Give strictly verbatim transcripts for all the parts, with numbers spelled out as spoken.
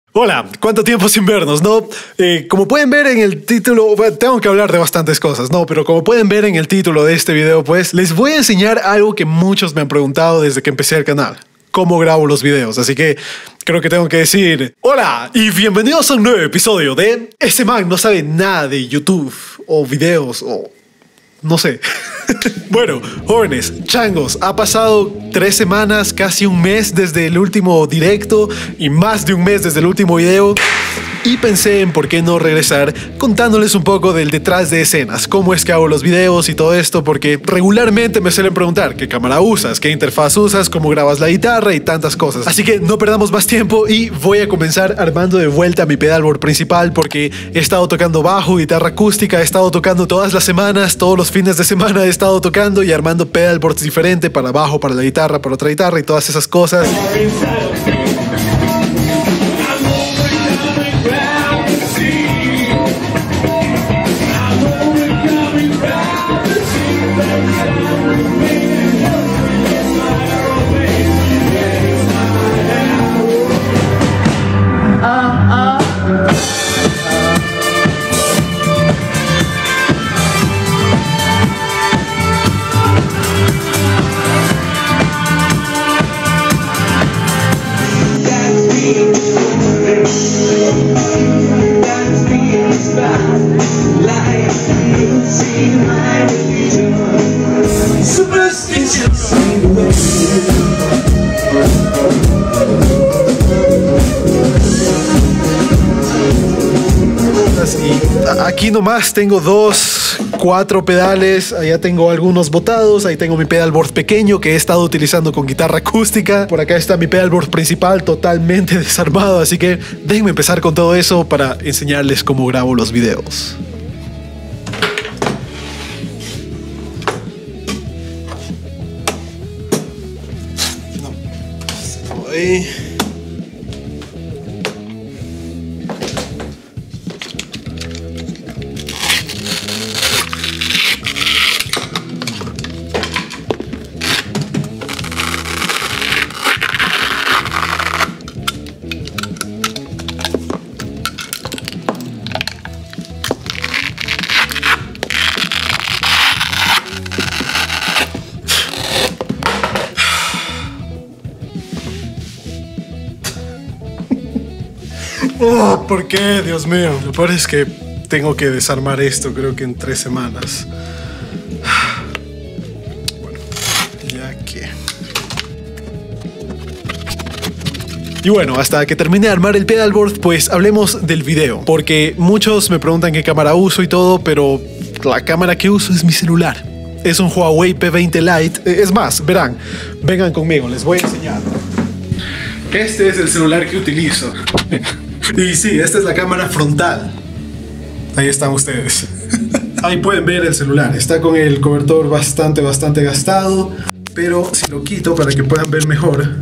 Hola, ¿cuánto tiempo sin vernos, no? Eh, como pueden ver en el título, bueno, tengo que hablar de bastantes cosas, ¿no? Pero como pueden ver en el título de este video, pues, les voy a enseñar algo que muchos me han preguntado desde que empecé el canal. Cómo grabo los videos, así que creo que tengo que decir hola y bienvenidos a un nuevo episodio de Ese man no sabe nada de YouTube o videos o no sé. Bueno, jóvenes, changos, ha pasado tres semanas, casi un mes desde el último directo y más de un mes desde el último video. Y pensé en por qué no regresar contándoles un poco del detrás de escenas, cómo es que hago los videos y todo esto, porque regularmente me suelen preguntar qué cámara usas, qué interfaz usas, cómo grabas la guitarra y tantas cosas. Así que no perdamos más tiempo y voy a comenzar armando de vuelta mi pedalboard principal, porque he estado tocando bajo, guitarra acústica, he estado tocando todas las semanas, todos los fines de semana he estado tocando y armando pedalboards diferentes para bajo, para la guitarra, para otra guitarra y todas esas cosas. Aquí nomás tengo dos, cuatro pedales, allá tengo algunos botados, ahí tengo mi pedalboard pequeño que he estado utilizando con guitarra acústica. Por acá está mi pedalboard principal totalmente desarmado, así que déjenme empezar con todo eso para enseñarles cómo grabo los videos. No. Ahí. Oh, ¿por qué? Dios mío. Lo peor es que tengo que desarmar esto, creo que en tres semanas. Bueno, ya que... Y bueno, hasta que termine de armar el pedalboard, pues hablemos del video. Porque muchos me preguntan qué cámara uso y todo, pero la cámara que uso es mi celular. Es un Huawei P veinte Lite. Es más, verán, vengan conmigo, les voy a enseñar. Este es el celular que utilizo. Y sí, esta es la cámara frontal. Ahí están ustedes. Ahí pueden ver el celular. Está con el cobertor bastante, bastante gastado. Pero si lo quito para que puedan ver mejor...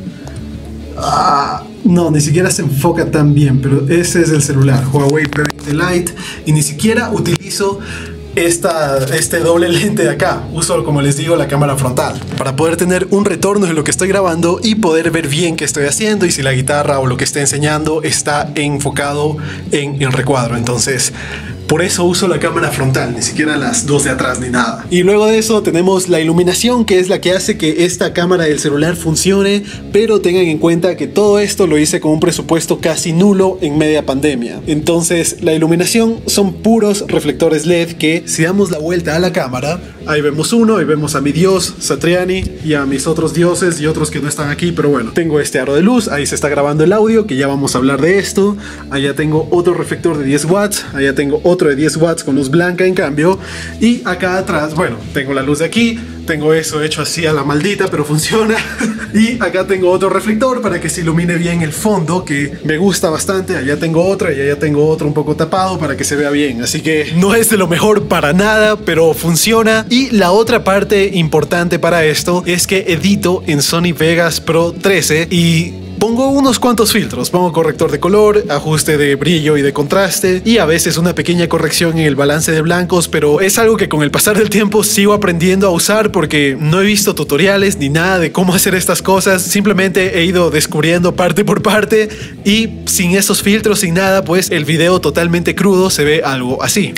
Ah, no, ni siquiera se enfoca tan bien. Pero ese es el celular, Huawei P veinte Lite. Y ni siquiera utilizo esta, este doble lente de acá. Uso, como les digo, la cámara frontal para poder tener un retorno de lo que estoy grabando y poder ver bien qué estoy haciendo y si la guitarra o lo que estoy enseñando está enfocado en el recuadro. Entonces, por eso uso la cámara frontal, ni siquiera las dos de atrás ni nada. Y luego de eso tenemos la iluminación, que es la que hace que esta cámara del celular funcione, pero tengan en cuenta que todo esto lo hice con un presupuesto casi nulo en media pandemia. Entonces la iluminación son puros reflectores L E D que, si damos la vuelta a la cámara, ahí vemos uno, ahí vemos a mi dios Satriani y a mis otros dioses y otros que no están aquí, pero bueno, tengo este aro de luz, ahí se está grabando el audio, que ya vamos a hablar de esto. Allá tengo otro reflector de diez watts, allá tengo otro de diez watts con luz blanca en cambio, y acá atrás, bueno, tengo la luz de aquí, tengo eso hecho así a la maldita, pero funciona. Y acá tengo otro reflector para que se ilumine bien el fondo, que me gusta bastante. Allá tengo otra y allá tengo otro un poco tapado para que se vea bien. Así que no es de lo mejor para nada, pero funciona. Y la otra parte importante para esto es que edito en Sony Vegas Pro trece y pongo unos cuantos filtros. Pongo corrector de color, ajuste de brillo y de contraste y a veces una pequeña corrección en el balance de blancos, pero es algo que con el pasar del tiempo sigo aprendiendo a usar porque no he visto tutoriales ni nada de cómo hacer estas cosas. Simplemente he ido descubriendo parte por parte y sin esos filtros, sin nada, pues el video totalmente crudo se ve algo así.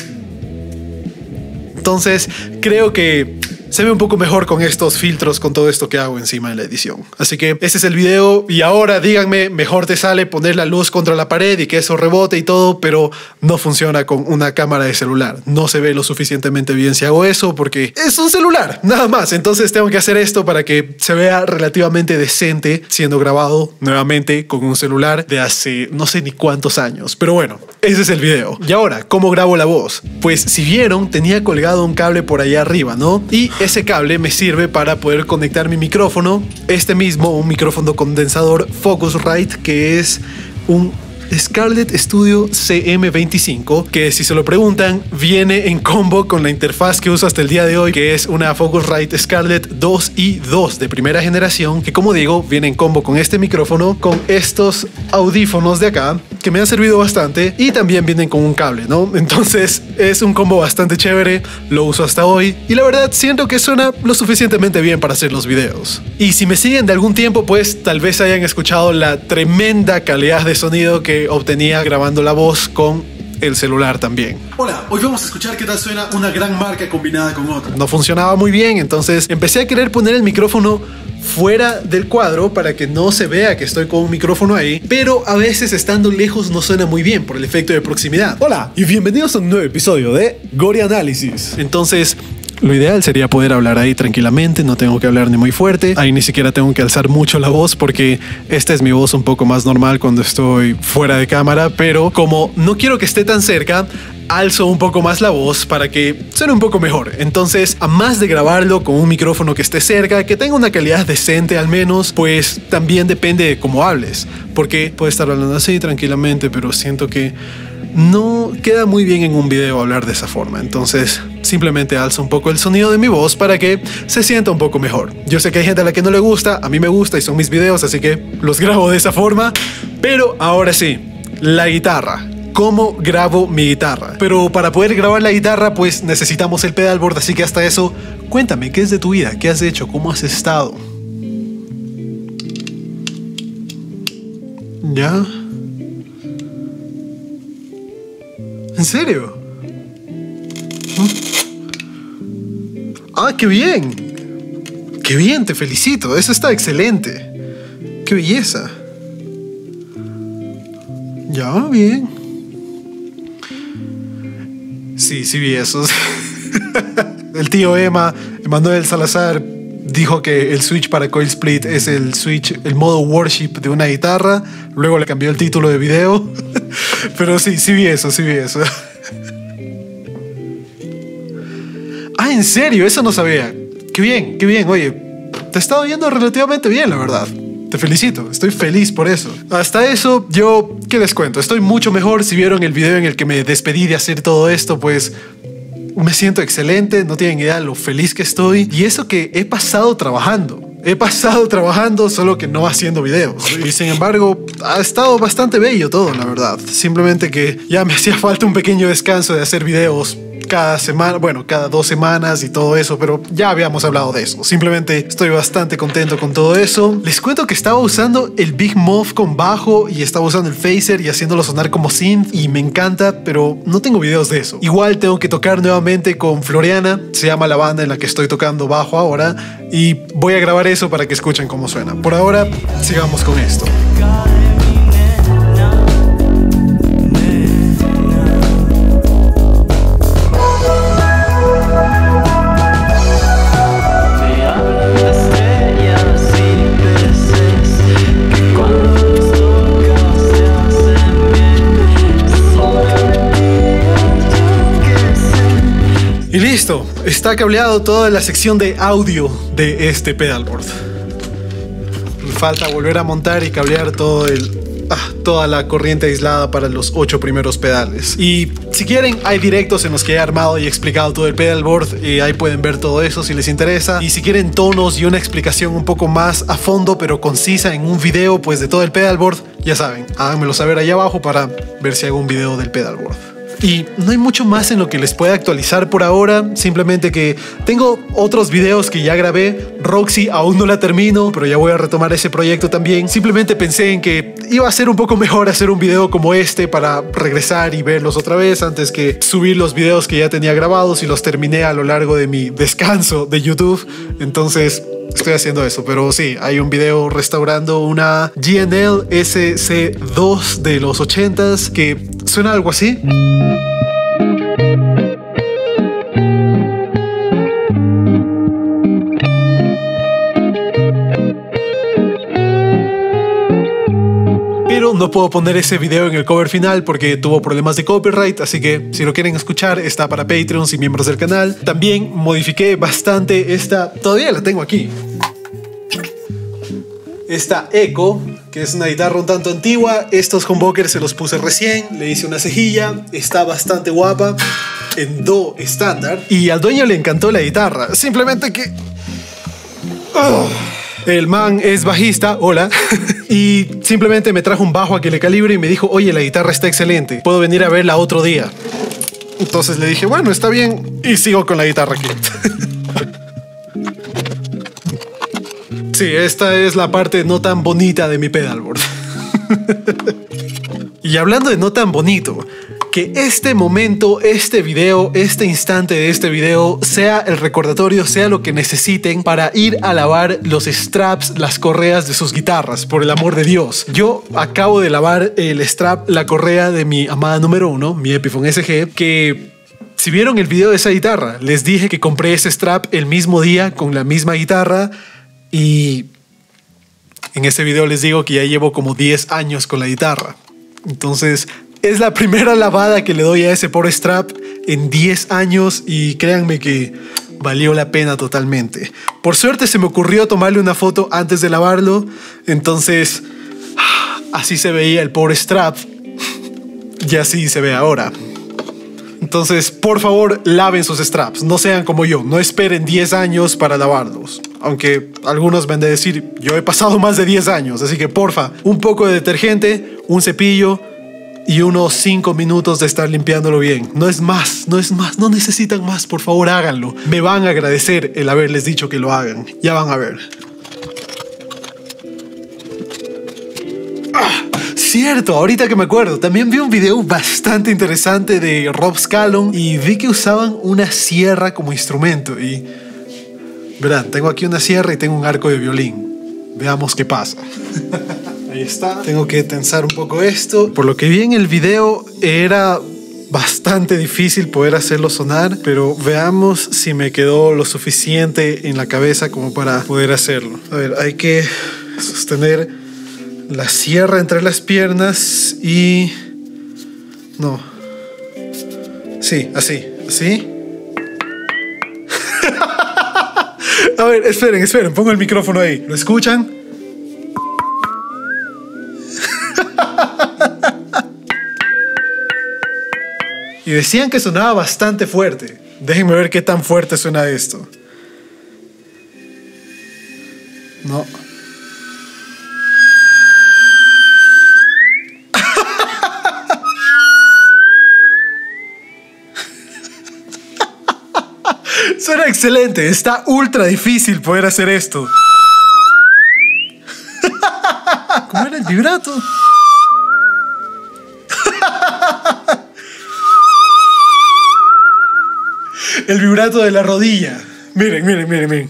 Entonces creo que se ve un poco mejor con estos filtros, con todo esto que hago encima de la edición. Así que ese es el video y ahora díganme, mejor te sale poner la luz contra la pared y que eso rebote y todo, pero no funciona con una cámara de celular. No se ve lo suficientemente bien si hago eso porque es un celular, nada más. Entonces tengo que hacer esto para que se vea relativamente decente siendo grabado nuevamente con un celular de hace no sé ni cuántos años. Pero bueno, ese es el video. Y ahora, ¿cómo grabo la voz? Pues si vieron, tenía colgado un cable por allá arriba, ¿no? Y ese cable me sirve para poder conectar mi micrófono, este mismo, un micrófono condensador Focusrite, que es un Scarlett Studio C M veinticinco, que si se lo preguntan viene en combo con la interfaz que uso hasta el día de hoy, que es una Focusrite Scarlett dos i dos de primera generación, que como digo viene en combo con este micrófono, con estos audífonos de acá que me han servido bastante y también vienen con un cable, ¿no? Entonces es un combo bastante chévere, lo uso hasta hoy y la verdad siento que suena lo suficientemente bien para hacer los videos. Y si me siguen de algún tiempo, pues tal vez hayan escuchado la tremenda calidad de sonido que obtenía grabando la voz con el celular también. Hola, hoy vamos a escuchar qué tal suena una gran marca combinada con otra. No funcionaba muy bien, entonces empecé a querer poner el micrófono fuera del cuadro para que no se vea que estoy con un micrófono ahí, pero a veces estando lejos no suena muy bien por el efecto de proximidad. Hola y bienvenidos a un nuevo episodio de Gory Analysis. Entonces lo ideal sería poder hablar ahí tranquilamente, no tengo que hablar ni muy fuerte, ahí ni siquiera tengo que alzar mucho la voz porque esta es mi voz un poco más normal cuando estoy fuera de cámara, pero como no quiero que esté tan cerca, alzo un poco más la voz para que suene un poco mejor. Entonces, a más de grabarlo con un micrófono que esté cerca, que tenga una calidad decente al menos, pues también depende de cómo hables, porque puedes estar hablando así tranquilamente, pero siento que no queda muy bien en un video hablar de esa forma. Entonces simplemente alzo un poco el sonido de mi voz para que se sienta un poco mejor. Yo sé que hay gente a la que no le gusta, a mí me gusta y son mis videos, así que los grabo de esa forma. Pero ahora sí, la guitarra. ¿Cómo grabo mi guitarra? Pero para poder grabar la guitarra pues necesitamos el pedalboard, así que hasta eso cuéntame, ¿qué es de tu vida? ¿Qué has hecho? ¿Cómo has estado? ¿Ya? ¿En serio? ¡Ah, qué bien! ¡Qué bien! Te felicito. Eso está excelente. ¡Qué belleza! Ya, bien. Sí, sí vi eso. El tío Emma, Emanuel Salazar, dijo que el switch para Coil Split es el switch, el modo worship de una guitarra. Luego le cambió el título de video. Pero sí, sí vi eso, sí vi eso. Ah, ¿en serio? Eso no sabía. Qué bien, qué bien. Oye, te ha estado yendo relativamente bien, la verdad. Te felicito, estoy feliz por eso. Hasta eso, yo, ¿qué les cuento? Estoy mucho mejor. Si vieron el video en el que me despedí de hacer todo esto, pues me siento excelente. No tienen idea lo feliz que estoy. Y eso que he pasado trabajando. He pasado trabajando, solo que no haciendo videos. Y sin embargo, ha estado bastante bello todo, la verdad. Simplemente que ya me hacía falta un pequeño descanso de hacer videos cada semana, bueno, cada dos semanas y todo eso, pero ya habíamos hablado de eso. Simplemente estoy bastante contento con todo eso. Les cuento que estaba usando el Big Muff con bajo y estaba usando el phaser y haciéndolo sonar como synth y me encanta, pero no tengo videos de eso. Igual tengo que tocar nuevamente con Floriana, se llama la banda en la que estoy tocando bajo ahora, y voy a grabar eso para que escuchen cómo suena. Por ahora, sigamos con esto. Y listo, está cableado toda la sección de audio de este pedalboard. Me falta volver a montar y cablear todo el ah, toda la corriente aislada para los ocho primeros pedales. Y si quieren, hay directos en los que he armado y explicado todo el pedalboard, y ahí pueden ver todo eso si les interesa. Y si quieren tonos y una explicación un poco más a fondo pero concisa en un video pues de todo el pedalboard, ya saben, háganmelo saber ahí abajo para ver si hago un video del pedalboard. Y no hay mucho más en lo que les pueda actualizar por ahora, simplemente que tengo otros videos que ya grabé. Roxy aún no la termino, pero ya voy a retomar ese proyecto también. Simplemente pensé en que iba a ser un poco mejor hacer un video como este para regresar y verlos otra vez antes que subir los videos que ya tenía grabados y los terminé a lo largo de mi descanso de YouTube. Entonces estoy haciendo eso, pero sí, hay un video restaurando una G N L S C dos de los ochentas que suena algo así. Pero no puedo poner ese video en el cover final porque tuvo problemas de copyright, así que si lo quieren escuchar está para Patreons y miembros del canal. También modifiqué bastante esta, todavía la tengo aquí, esta Echo, que es una guitarra un tanto antigua. Estos humbuckers se los puse recién, le hice una cejilla, está bastante guapa, en do estándar. Y al dueño le encantó la guitarra, simplemente que... Oh. El man es bajista, hola, y simplemente me trajo un bajo a que le calibre y me dijo, oye, la guitarra está excelente, puedo venir a verla otro día. Entonces le dije, bueno, está bien, y sigo con la guitarra aquí. Sí, esta es la parte no tan bonita de mi pedalboard. Y hablando de no tan bonito, que este momento, este video, este instante de este video sea el recordatorio, sea lo que necesiten para ir a lavar los straps, las correas de sus guitarras, por el amor de Dios. Yo acabo de lavar el strap, la correa de mi amada número uno, mi Epiphone S G, que... si vieron el video de esa guitarra, les dije que compré ese strap el mismo día con la misma guitarra, y en este video les digo que ya llevo como diez años con la guitarra. Entonces es la primera lavada que le doy a ese pobre strap en diez años y créanme que valió la pena totalmente. Por suerte se me ocurrió tomarle una foto antes de lavarlo, entonces así se veía el pobre strap y así se ve ahora. Entonces, por favor, laven sus straps. No sean como yo. No esperen diez años para lavarlos. Aunque algunos van a decir, yo he pasado más de diez años. Así que, porfa, un poco de detergente, un cepillo y unos cinco minutos de estar limpiándolo bien. No es más, no es más. No necesitan más. Por favor, háganlo. Me van a agradecer el haberles dicho que lo hagan. Ya van a ver. ¡Ah! Cierto, ahorita que me acuerdo, también vi un video bastante interesante de Rob Scallon y vi que usaban una sierra como instrumento y... verán, tengo aquí una sierra y tengo un arco de violín. Veamos qué pasa. Ahí está. Tengo que tensar un poco esto. Por lo que vi en el video era bastante difícil poder hacerlo sonar, pero veamos si me quedó lo suficiente en la cabeza como para poder hacerlo. A ver, hay que sostener la sierra entre las piernas y... no. Sí, así, así. A ver, esperen, esperen, pongo el micrófono ahí. ¿Lo escuchan? Y decían que sonaba bastante fuerte. Déjenme ver qué tan fuerte suena esto. No. Suena excelente, está ultra difícil poder hacer esto. ¿Cómo era el vibrato? El vibrato de la rodilla. Miren, miren, miren, miren.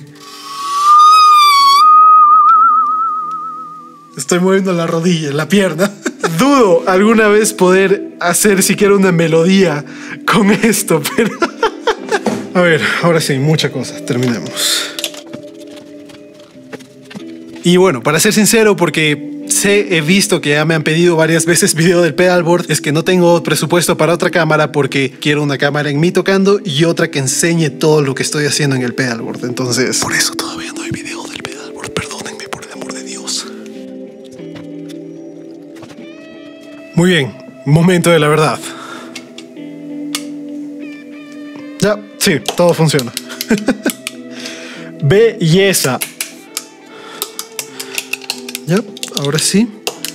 Estoy moviendo la rodilla, la pierna. Dudo alguna vez poder hacer siquiera una melodía con esto, pero... A ver, ahora sí, mucha cosa. Terminemos. Y bueno, para ser sincero, porque sé, he visto que ya me han pedido varias veces video del pedalboard, es que no tengo presupuesto para otra cámara porque quiero una cámara en mí tocando y otra que enseñe todo lo que estoy haciendo en el pedalboard. Entonces, por eso todavía no hay video del pedalboard. Perdónenme, por el amor de Dios. Muy bien, momento de la verdad. Ya, sí, todo funciona. Belleza. Ya, ahora sí.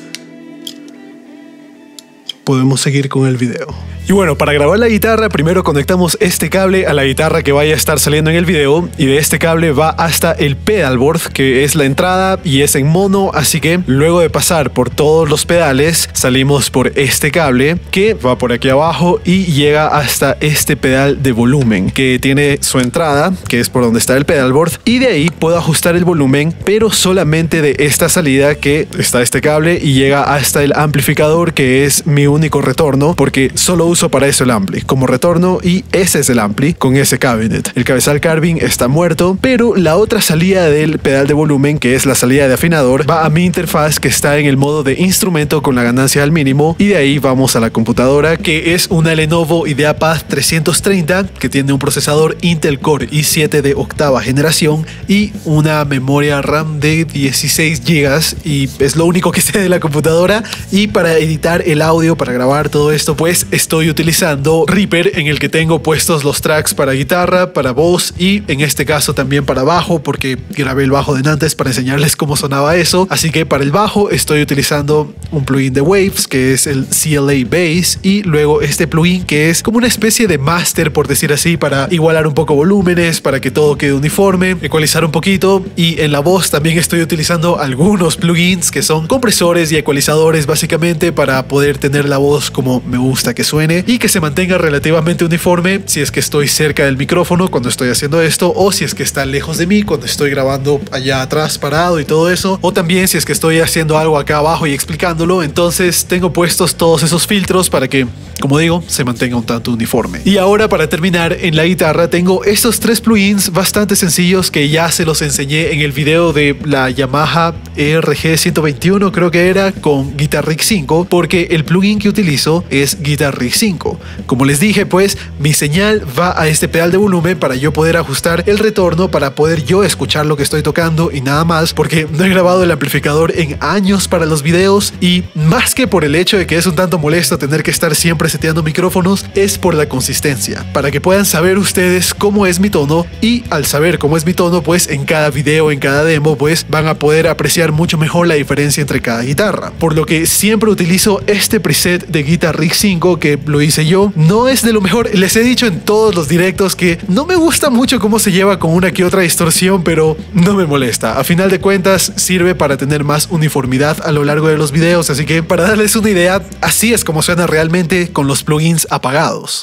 Podemos seguir con el video. Y bueno, para grabar la guitarra, primero conectamos este cable a la guitarra que vaya a estar saliendo en el video, y de este cable va hasta el pedalboard, que es la entrada y es en mono, así que luego de pasar por todos los pedales, salimos por este cable que va por aquí abajo y llega hasta este pedal de volumen, que tiene su entrada, que es por donde está el pedalboard, y de ahí puedo ajustar el volumen, pero solamente de esta salida que está este cable, y llega hasta el amplificador, que es mi único retorno, porque solo uso para eso el ampli como retorno, y ese es el ampli con ese cabinet. El cabezal carving está muerto, pero la otra salida del pedal de volumen, que es la salida de afinador, va a mi interfaz, que está en el modo de instrumento con la ganancia al mínimo, y de ahí vamos a la computadora, que es una Lenovo IdeaPad trescientos treinta, que tiene un procesador Intel Core i siete de octava generación y una memoria RAM de dieciséis gigas, y es lo único que sé de la computadora. Y para editar el audio, para grabar todo esto, pues estoy utilizando Reaper, en el que tengo puestos los tracks para guitarra, para voz y en este caso también para bajo, porque grabé el bajo de antes para enseñarles cómo sonaba eso. Así que para el bajo estoy utilizando un plugin de Waves, que es el C L A Bass, y luego este plugin que es como una especie de master, por decir así, para igualar un poco volúmenes, para que todo quede uniforme, ecualizar un poquito. Y en la voz también estoy utilizando algunos plugins que son compresores y ecualizadores, básicamente para poder tener la voz como me gusta que suene y que se mantenga relativamente uniforme si es que estoy cerca del micrófono cuando estoy haciendo esto, o si es que está lejos de mí cuando estoy grabando allá atrás parado y todo eso, o también si es que estoy haciendo algo acá abajo y explicándolo. Entonces tengo puestos todos esos filtros para que, como digo, se mantenga un tanto uniforme. Y ahora, para terminar, en la guitarra tengo estos tres plugins bastante sencillos que ya se los enseñé en el video de la Yamaha E R G ciento veintiuno, creo que era, con Guitar Rig cinco, porque el plugin que utilizo es Guitar Rig cinco. Como les dije, pues mi señal va a este pedal de volumen para yo poder ajustar el retorno, para poder yo escuchar lo que estoy tocando y nada más, porque no he grabado el amplificador en años para los videos, y más que por el hecho de que es un tanto molesto tener que estar siempre seteando micrófonos, es por la consistencia, para que puedan saber ustedes cómo es mi tono, y al saber cómo es mi tono, pues en cada video, en cada demo, pues van a poder apreciar mucho mejor la diferencia entre cada guitarra, por lo que siempre utilizo este preset de Guitar Rig cinco, que lo hice yo. No es de lo mejor, les he dicho en todos los directos que no me gusta mucho cómo se lleva con una que otra distorsión, pero no me molesta. A final de cuentas sirve para tener más uniformidad a lo largo de los videos, así que para darles una idea, así es como suena realmente con los plugins apagados.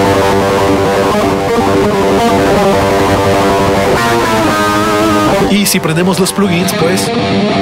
Y si prendemos los plugins, pues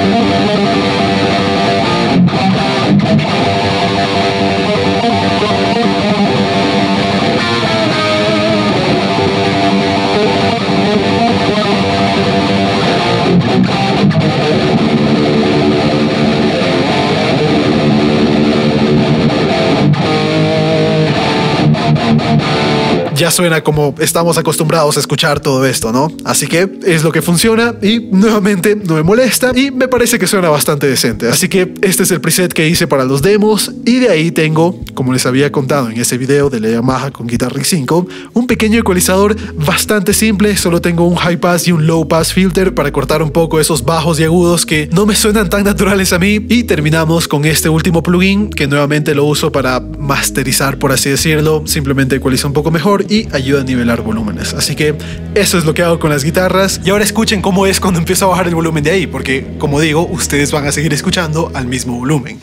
ya suena como estamos acostumbrados a escuchar todo esto, ¿no? Así que es lo que funciona y nuevamente no me molesta y me parece que suena bastante decente. Así que este es el preset que hice para los demos, y de ahí tengo, como les había contado en ese video de la Yamaha con Guitar Rig cinco, un pequeño ecualizador bastante simple. Solo tengo un high pass y un low pass filter para cortar un poco esos bajos y agudos que no me suenan tan naturales a mí, y terminamos con este último plugin que nuevamente lo uso para masterizar, por así decirlo. Simplemente ecualiza un poco mejor y ayuda a nivelar volúmenes. Así que eso es lo que hago con las guitarras. Y ahora escuchen cómo es cuando empiezo a bajar el volumen de ahí, porque como digo, ustedes van a seguir escuchando al mismo volumen.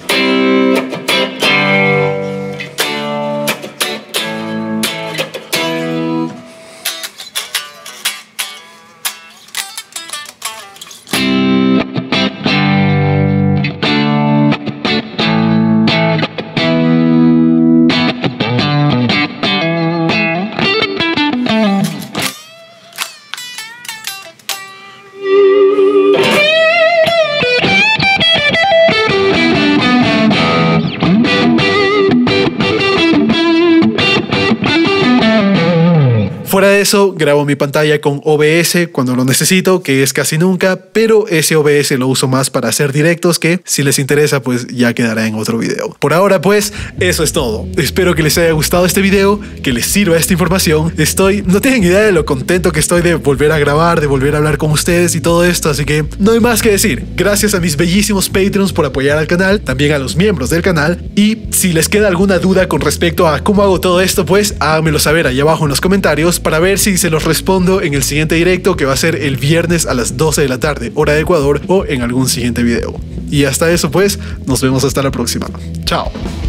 Fuera de eso, grabo mi pantalla con O B S cuando lo necesito, que es casi nunca, pero ese O B S lo uso más para hacer directos, que si les interesa pues ya quedará en otro video. Por ahora pues eso es todo. Espero que les haya gustado este video, que les sirva esta información. Estoy, no tienen idea de lo contento que estoy de volver a grabar, de volver a hablar con ustedes y todo esto, así que no hay más que decir. Gracias a mis bellísimos Patreons por apoyar al canal, también a los miembros del canal, y si les queda alguna duda con respecto a cómo hago todo esto, pues háganmelo saber ahí abajo en los comentarios para ver si se los respondo en el siguiente directo, que va a ser el viernes a las doce de la tarde, hora de Ecuador, o en algún siguiente video. Y hasta eso pues, nos vemos hasta la próxima. Chao.